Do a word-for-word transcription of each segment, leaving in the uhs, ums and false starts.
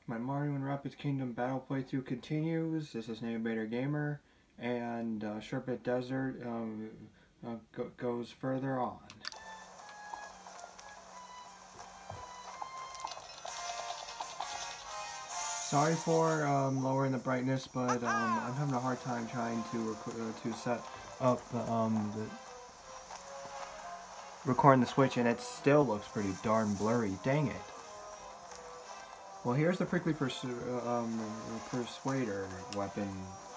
My Mario and Rabbids Kingdom battle playthrough continues. This is Navigator Gamer, and uh, Sherbet Desert um, uh, go goes further on. Sorry for um, lowering the brightness, but um, I'm having a hard time trying to uh, to set up the, um, the recording the Switch, and it still looks pretty darn blurry. Dang it. Well, here's the Prickly Persu um, Persuader weapon.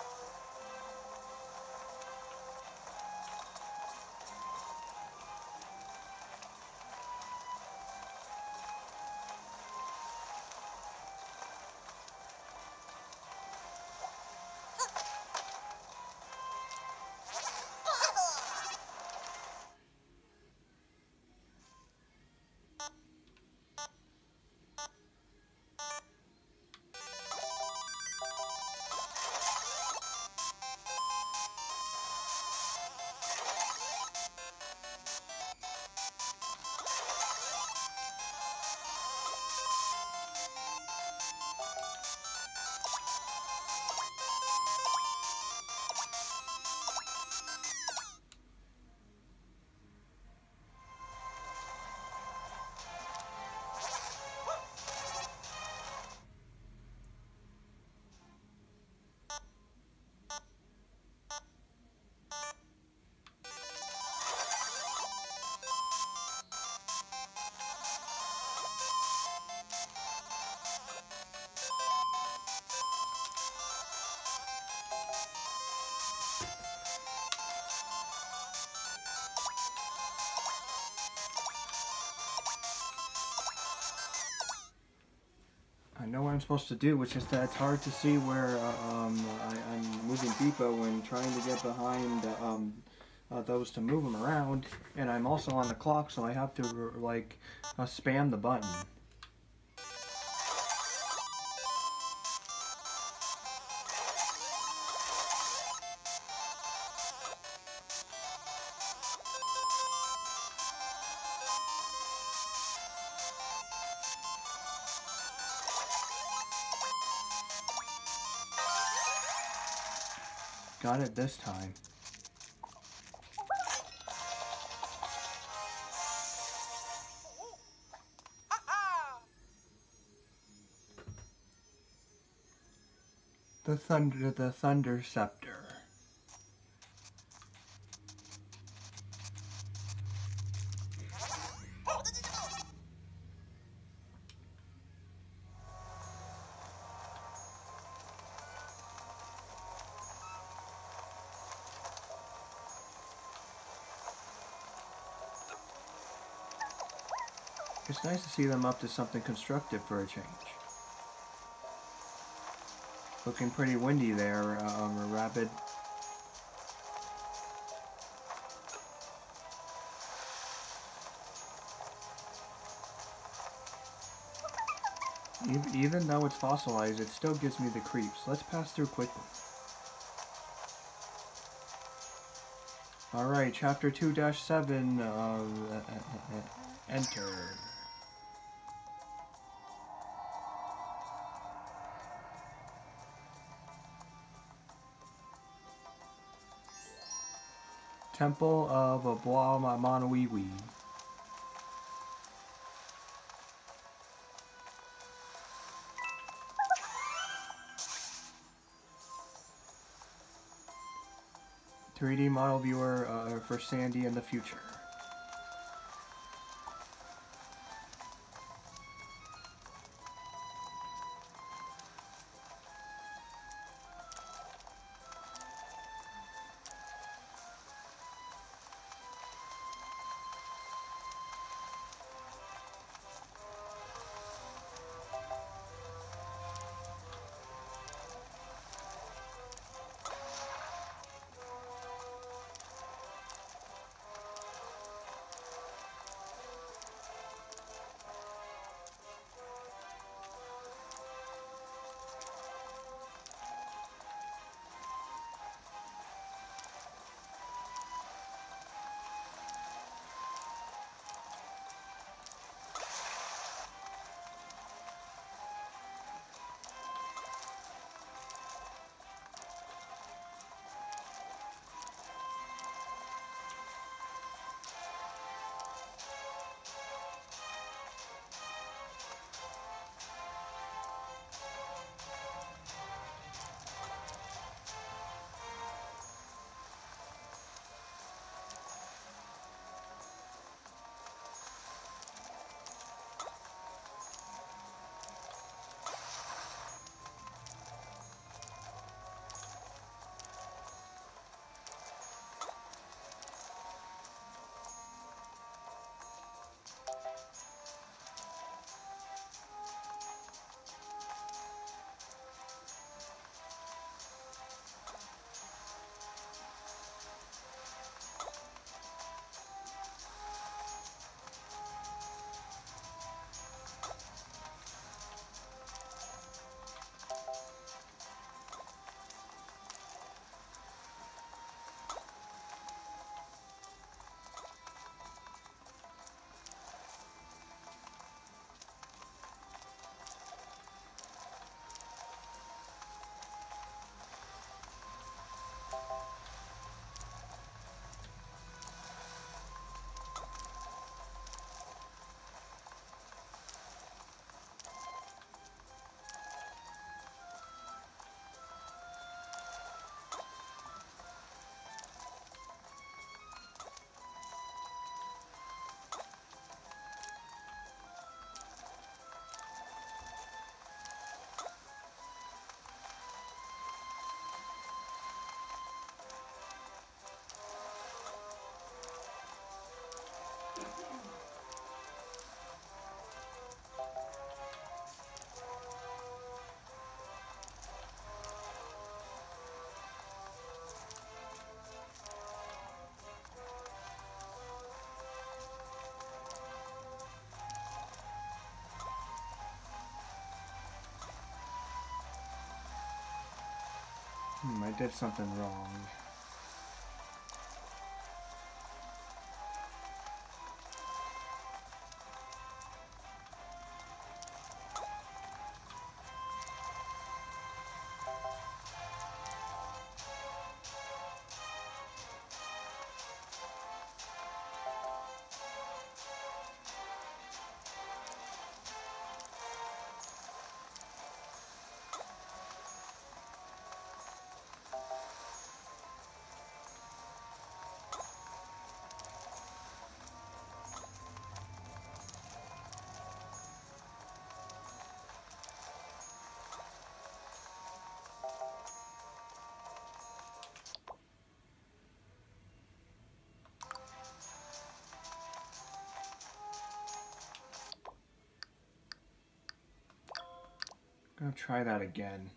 I know what I'm supposed to do, it's just that it's hard to see where uh, um, I, I'm moving Beepo and trying to get behind uh, um, uh, those to move them around. And I'm also on the clock, so I have to like uh, spam the button. Got it this time. The thunder, the thunder scepter. It's nice to see them up to something constructive for a change. Looking pretty windy there, um, Rabbid. Even though it's fossilized, it still gives me the creeps. Let's pass through quickly. Alright, Chapter two dash seven, uh, enter. Temple of Abwa Manawiwi. three D model viewer uh, for Sandy in the future. Hmm, I did something wrong. I'm gonna try that again.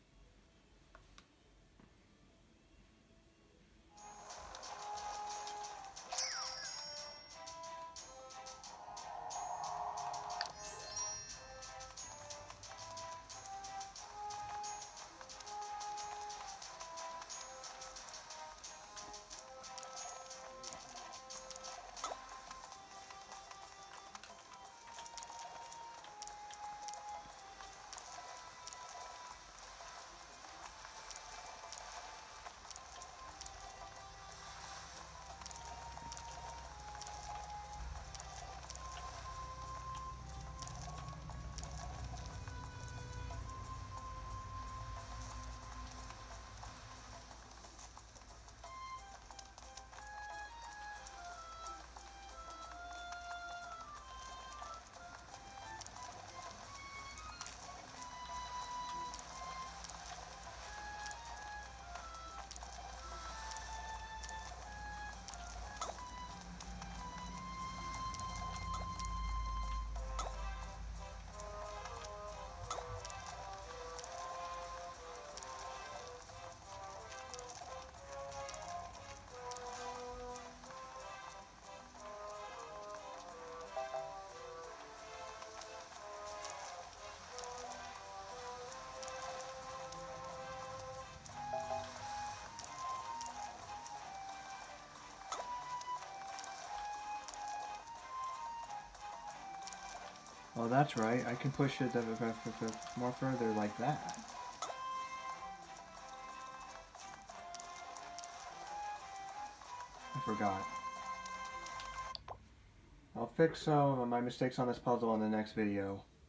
Oh, that's right. I can push it more further like that. I forgot. I'll fix some of my mistakes on this puzzle in the next video.